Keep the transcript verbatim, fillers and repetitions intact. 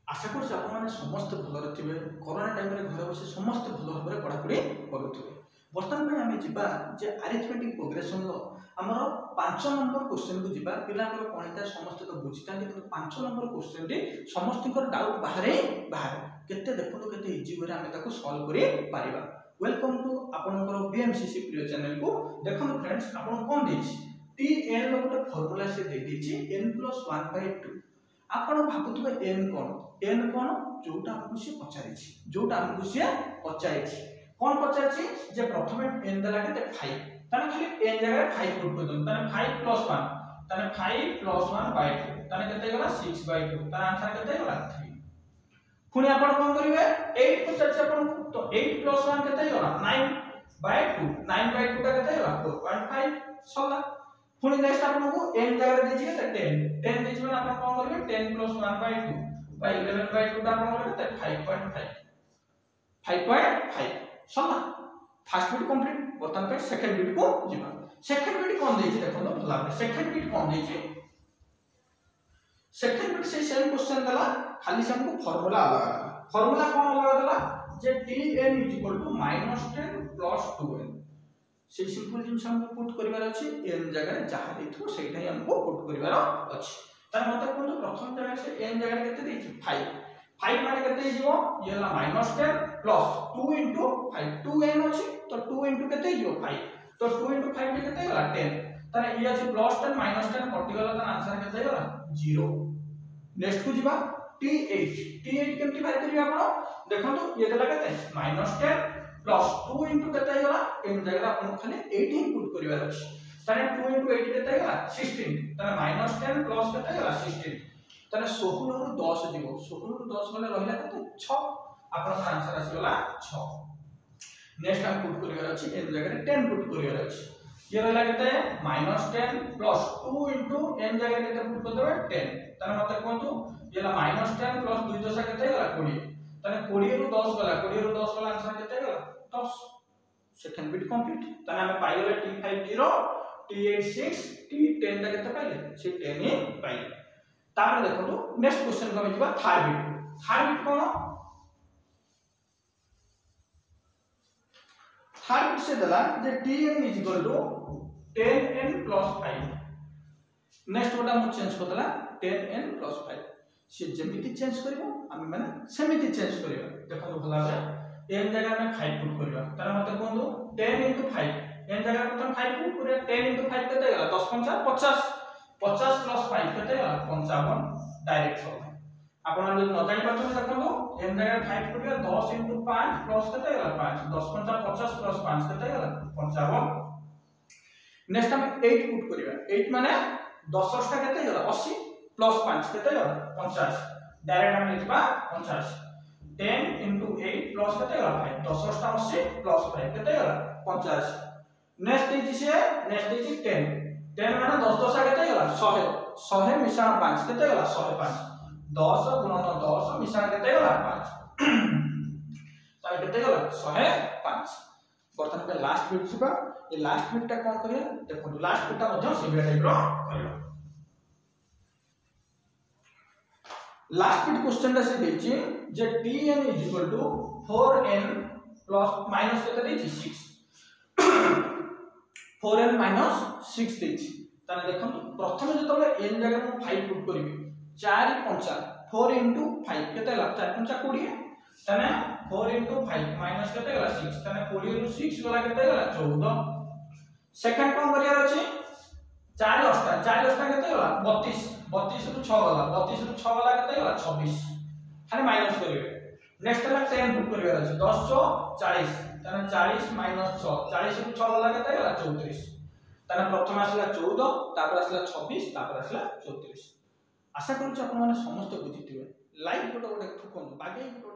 आशा कर समस्त भल थे कोरोना टाइम रे घर बस समस्त भल भाव पढ़ापढ़ी करुवे। बर्तमान में आम जा आरिथमेटिक प्रोग्रेसन आमर पांच नंबर क्वेश्चन को जीवा पिला कौन है समस्त तो बुझी था कि पांच नंबर क्वेश्चन टी समस्त डाउट बाहर बाहर केते देखो केते इजी वे आम सॉल्व कर पारिबा। वेलकम टू आपनकर बीएमसीसी प्रिय चैनल को। देखो फ्रेंड्स आपन कौन देछि टी एन रो गोटे फार्मूला से दे देछि n plus one by two. आपण भाबुतबे n कोन n कोन जोटा हमकु से पचारिछि जोटा हमकु से पचारिछि कोन पचारिछि जे प्रथमे n दला के फाइव तने खाली n जगह फाइव पुट कर दम तने फाइव प्लस वन तने five plus one by two तने केते गला सिक्स बाय टू तने आंसर केते गला थ्री। पुनी आपण कोन करिवे एट पचारिछि आपण तो एट प्लस वन केते गला nine by two nine by two का केते गला फोर पॉइंट फाइव सला। पुनी नेक्स्ट आपण को n जगह देछि के टेन टेन देछि माने आपण कोन करिवे ten plus one by two by eleven by two टा आपण करिवे five point five five point five सला। First bit complete. बर्तमान पे सेकंड बिट को जीवा। सेकंड बिट कोन देछि देखो तो भला सेकंड बिट कोन देछि सेकंड बिट से सेम क्वेश्चन दला खाली से हमको फार्मूला अलग फार्मूला कोन अलग दला जे tn minus ten plus two n से सिंपल जिन हमको पुट करिवार अछि n जगह जहां देथो सेटा ही हमको पुट करिवार अछि। तार मतलब कोन प्रथम जगह से n जगह केते देछि फाइव फाइव माने केते हिजो ये ला minus ten plus two into five two n अछि तो टू इनटू केते हिजो फाइव तो टू इनटू फाइव के केते होला टेन तारे ये अछि प्लस टेन माइनस टेन कटि गला त आंसर केते होला जीरो। नेक्स्ट को जीवा टी एट टी एट केमति बाहर करिया आपण देखंतु ये देला केते minus ten plus two into केते होला n जगह आपण खाली एटीन पुट करिवार अछि तारे टू इनटू एट केते होला सिक्सटीन तारे माइनस टेन प्लस केते होला सिक्सटीन तारे सोलह रु दस जीवो सोलह रु दस गले रहिला केते छह आपण आंसर आसी गला छह। नेक्स्ट हम पुट करिवार अछि n जगह टेन पुट करिवार अछि ये रहला केते minus ten plus two into n जगह केते पुट कर देबे टेन तारे मते कोंतु ये ला माइनस टेन प्लस टू दस केते होला ट्वेंटी तारे ट्वेंटी रु दस गला ट्वेंटी रु दस गला आंसर केते होला दस। सेकंड बिट कंप्लीट ताने हम पाइले T fifty T eighty six T ten ता केते पाइले से टेन ही पाइले। तापर देखो नेक्स्ट क्वेश्चन को हम जीवा थर्ड बिट। थर्ड बिट कोन थर्ड बिट से दला जे tn is equal to ten n plus five. Next गोटा हम चेंज कर दला टेन n प्लस फाइव से जेमिति चेंज करबो हम माने सेमिति चेंज करबो। देखो भला n जगह में फाइव पुट करबा तार मतलब कोन दो टेन इनटू फाइव n जगह प्रथम फाइव पुट करे टेन इनटू फाइव केते गला दस पंचा पचास पचास प्लस फाइव केते गला पचपन डायरेक्ट सॉल्व। आपण जो न जानि परछन देखो n जगह फाइव पुट करे दस इनटू पाँच प्लस केते गला पाँच दस पंचा पचास प्लस पाँच केते गला पचपन। नेक्स्ट हम एट पुट करबा एट माने दस टा केते गला अस्सी प्लस पाँच केते गला पचास डायरेक्ट हम लिखबा पचास टेन इनटू एट प्लस केते गला फाइव दस टा अस्सी प्लस फाइव केते गला पचास। नेक्स्ट इज से नेक्स्ट इज टेन टेन माने दस दस केते गला सौ सौ मिश्रण पाँच केते गला सौ पाँच दस गुणन दस मिश्रण केते गला पाँच ताई केते गला सौ पाँच। बर्तमान पे लास्ट बिट छिबा ए लास्ट बिट ता कोन करिया देखो लास्ट बिट ता मध्य सिमिलर टाइप रो करियो। लास्ट बिट क्वेश्चन ता से देछि जे tn is equal to four n plus minus केते देछि six four n minus six देछि ताने देखो प्रथम जतबे n जगह में फाइव पुट करिवि चार पंचा फोर इनटू फाइव केते ला चार पंचा बीस ताने फोर इनटू फाइव माइनस केते गला सिक्स ताने बीस रु सिक्स गला केते गला चौदह। सेकंड कोन करिया अछि चार अष्टा चार अष्टा केते गला बत्तीस बत्तीस रु छह गला बत्तीस रु छह गला केते गला छब्बीस खाली माइनस करिवे। नेक्स्ट ला टेन पुट करिया अछि दस सौ चालीस ताने चालीस माइनस छह चालीस रु छह गला केते गला चौंतीस ताने प्रथम आसला चौदह तापर आसला छब्बीस तापर आसला चौंतीस। आशा करू आपण माने समस्त बुझिथिबे लाइक गोटे गोटे ठुकन बागे